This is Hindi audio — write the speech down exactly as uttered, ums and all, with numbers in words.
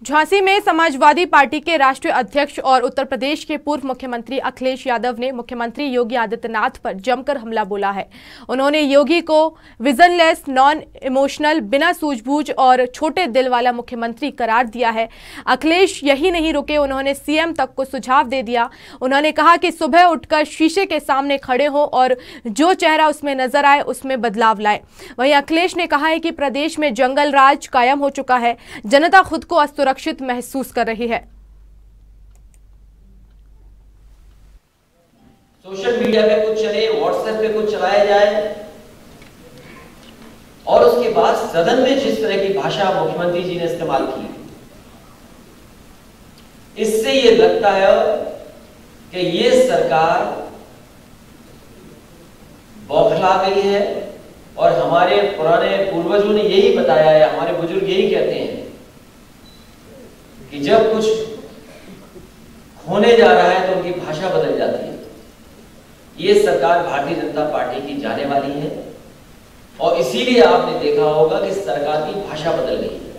झांसी में समाजवादी पार्टी के राष्ट्रीय अध्यक्ष और उत्तर प्रदेश के पूर्व मुख्यमंत्री अखिलेश यादव ने मुख्यमंत्री योगी आदित्यनाथ पर जमकर हमला बोला है। उन्होंने योगी को विजनलेस, नॉन इमोशनल, बिना सूझबूझ और छोटे दिल वाला मुख्यमंत्री करार दिया है। अखिलेश यही नहीं रुके, उन्होंने सीएम तक को सुझाव दे दिया। उन्होंने कहा कि सुबह उठकर शीशे के सामने खड़े हो और जो चेहरा उसमें नजर आए उसमें बदलाव लाए। वहीं अखिलेश ने कहा है कि प्रदेश में जंगल राज कायम हो चुका है, जनता खुद को सुरक्षित महसूस कर रही है। सोशल मीडिया पे कुछ चले, व्हाट्सएप पे कुछ चलाया जाए और उसके बाद सदन में जिस तरह की भाषा मुख्यमंत्री जी ने इस्तेमाल की, इससे ये लगता है कि ये सरकार बौखला गई है। और हमारे पुराने पूर्वजों ने यही बताया है, हमारे बुजुर्ग यही कहते हैं कि जब कुछ होने जा रहा है तो उनकी भाषा बदल जाती है। ये सरकार भारतीय जनता पार्टी की जाने वाली है और इसीलिए आपने देखा होगा कि सरकार की भाषा बदल गई है।